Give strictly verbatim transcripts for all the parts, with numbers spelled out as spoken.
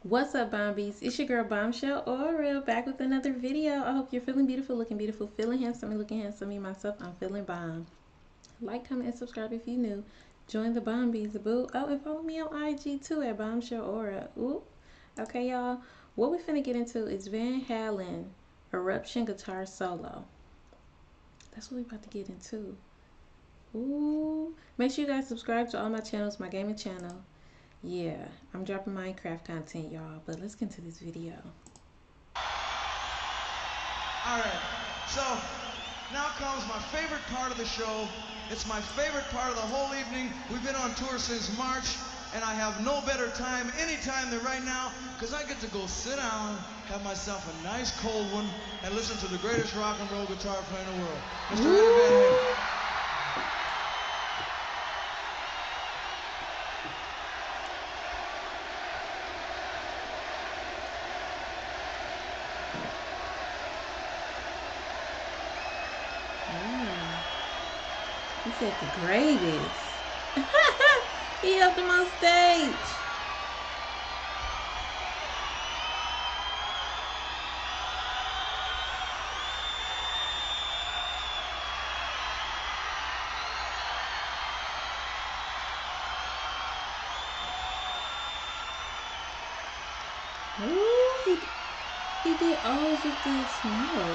What's up, Bombies? It's your girl Bombshell Aura back with another video. I hope you're feeling beautiful, looking beautiful, feeling handsome, and looking handsome. Me myself, I'm feeling bomb. Like, comment, and subscribe if you new. Join the Bombies, boo. Oh, and follow me on I G too at Bombshell Aura. Ooh. Okay, y'all. What we finna get into is Van Halen Eruption Guitar Solo. That's what we about to get into. Ooh. Make sure you guys subscribe to all my channels, my gaming channel. Yeah, I'm dropping Minecraft content, y'all, but let's get into this video. Alright, so now comes my favorite part of the show. It's my favorite part of the whole evening. We've been on tour since March, and I have no better time anytime than right now, because I get to go sit down, have myself a nice cold one, and listen to the greatest rock and roll guitar player in the world, Mister Eddie Van Halen. He said the greatest. He helped him on stage. Ooh, he, he did always with the smoke.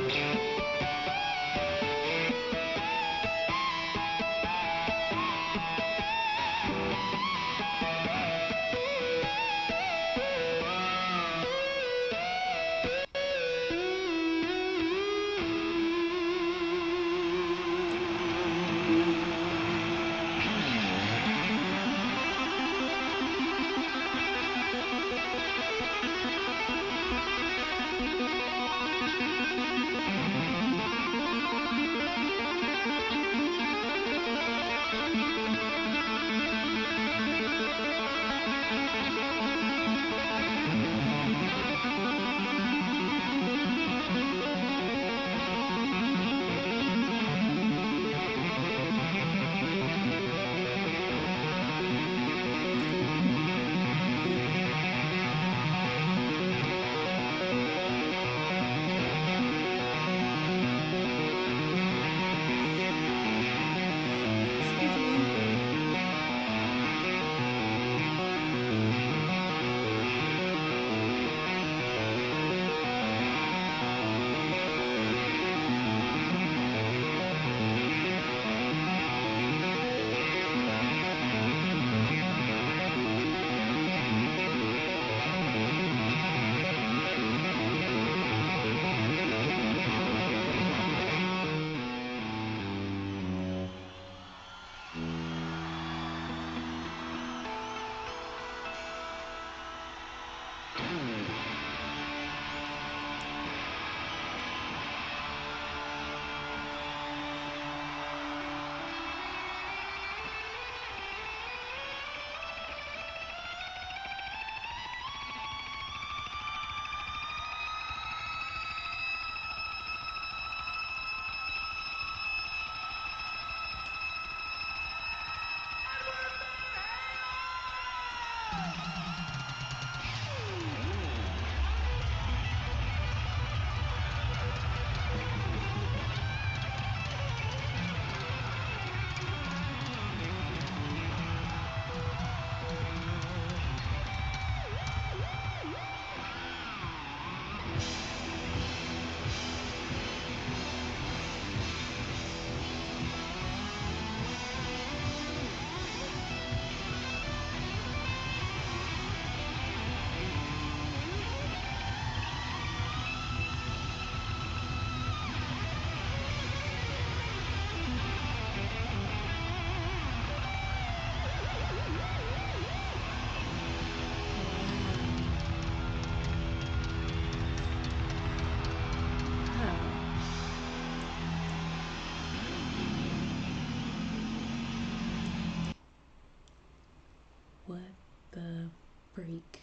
What the freak?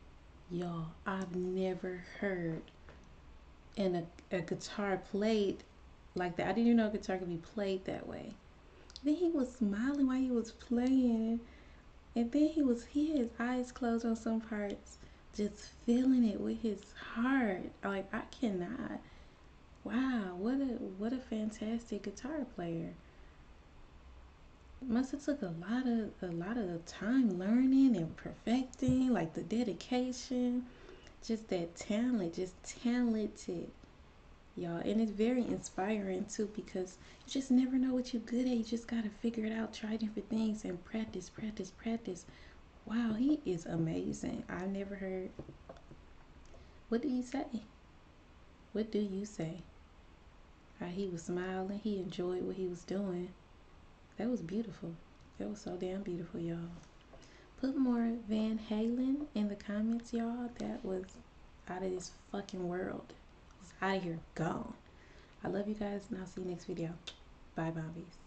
Y'all, I've never heard in a, a guitar played like that. I didn't even know a guitar could be played that way. Then he was smiling while he was playing. And then he was he had his eyes closed on some parts, just feeling it with his heart. Like, I cannot. Wow, what a what a fantastic guitar player. Must have took a lot of a lot of time learning and perfecting, like the dedication, just that talent, just talented, y'all. And it's very inspiring too, because you just never know what you're good at. You just gotta figure it out, try different things, and practice, practice, practice. Wow, he is amazing. I've never heard. What do you say? What do you say? How he was smiling, he enjoyed what he was doing. That was beautiful. That was so damn beautiful, y'all. Put more Van Halen in the comments, y'all. That was out of this fucking world. It's out of here, gone. I love you guys, and I'll see you next video. Bye, Bombies.